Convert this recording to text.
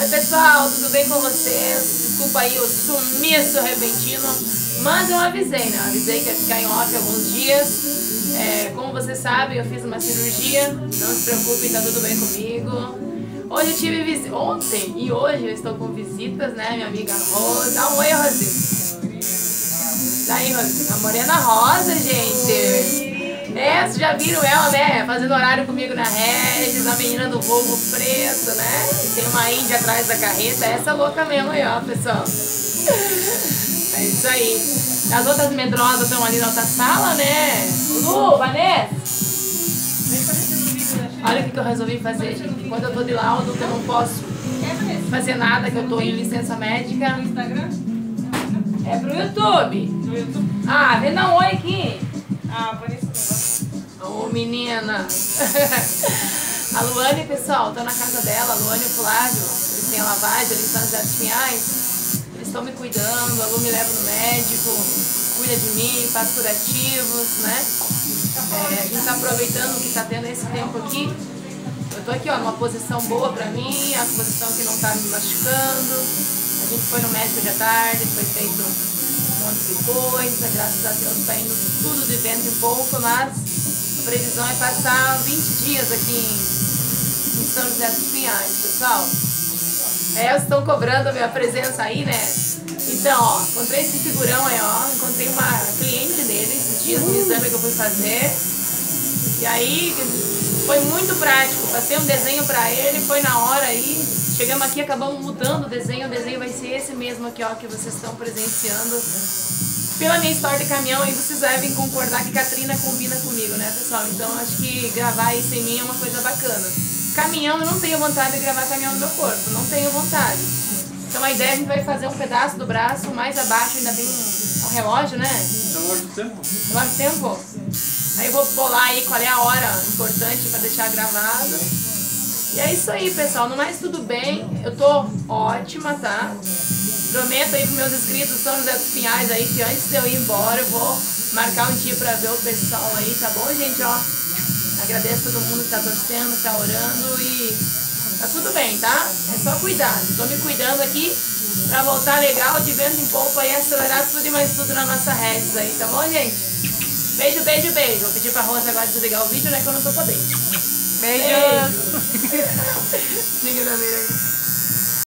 Oi pessoal, tudo bem com vocês? Desculpa aí o sumiço repentino, mas eu avisei, né? Eu avisei que ia ficar em off alguns dias. Como vocês sabem, eu fiz uma cirurgia, não se preocupem, tá tudo bem comigo. Hoje eu tive visita, ontem e hoje eu estou com visitas, né? Minha amiga Rosa. Dá um oi, Rosinha. Daí, Rosinha, a Morena Rosa, gente. Vocês já viram ela, né? Fazendo horário comigo na Regis, a menina do Volvo preto, né? E tem uma índia atrás da carreta, essa louca mesmo aí, ó, pessoal. É isso aí. As outras medrosas estão ali na outra sala, né? Lu, Vanessa! Olha o que eu resolvi fazer, gente. Quando eu tô de laudo, que eu não posso fazer nada, que eu tô em licença médica. É pro YouTube. Ah, vem dar um oi aqui. Ah, Vanessa. Ô, menina! A Luane, pessoal, tô na casa dela, a Luane e o Flávio, eles têm a lavagem, eles estão nos Jardins Pinhais, eles estão me cuidando, a Lu me leva no médico, cuida de mim, faz curativos, né? A gente tá aproveitando que tá tendo esse tempo aqui. Eu tô aqui, ó, numa posição boa pra mim, a posição que não tá me machucando. A gente foi no médico de tarde, foi feito um monte de coisa, graças a Deus tá indo tudo de vento em pouco, mas a previsão é passar 20 dias aqui em São José dos Pinhais, pessoal. Eles estão cobrando a minha presença aí, né? Então, ó, encontrei esse figurão aí, ó. Encontrei uma cliente dele esses dias no exame que eu fui fazer. E aí, foi muito prático. Passei um desenho pra ele, foi na hora aí. Chegamos aqui, acabamos mudando o desenho vai ser esse mesmo aqui, ó, que vocês estão presenciando. Pela minha história de caminhão, e vocês devem concordar que Catrina combina comigo, né, pessoal? Então, acho que gravar isso em mim é uma coisa bacana. Caminhão, eu não tenho vontade de gravar caminhão no meu corpo, não tenho vontade. Então, a ideia é a gente vai fazer um pedaço do braço, mais abaixo ainda tem um relógio, né? Relógio do tempo. Relógio do tempo? Aí eu vou bolar aí qual é a hora importante para deixar gravado. E é isso aí, pessoal. No mais, tudo bem. Eu tô ótima, tá? Prometo aí pros meus inscritos São José dos Pinhais aí que antes de eu ir embora eu vou marcar um dia pra ver o pessoal aí, tá bom, gente? Ó, agradeço a todo mundo que tá torcendo, que tá orando e tá tudo bem, tá? É só cuidar. Tô me cuidando aqui pra voltar legal, de vento em pouco aí, acelerar tudo e mais tudo na nossa Regis aí, tá bom, gente? Beijo, beijo, beijo. Vou pedir pra Rosa agora desligar o vídeo, né, que eu não tô podendo. Beijos! Beijo. Liga na minha.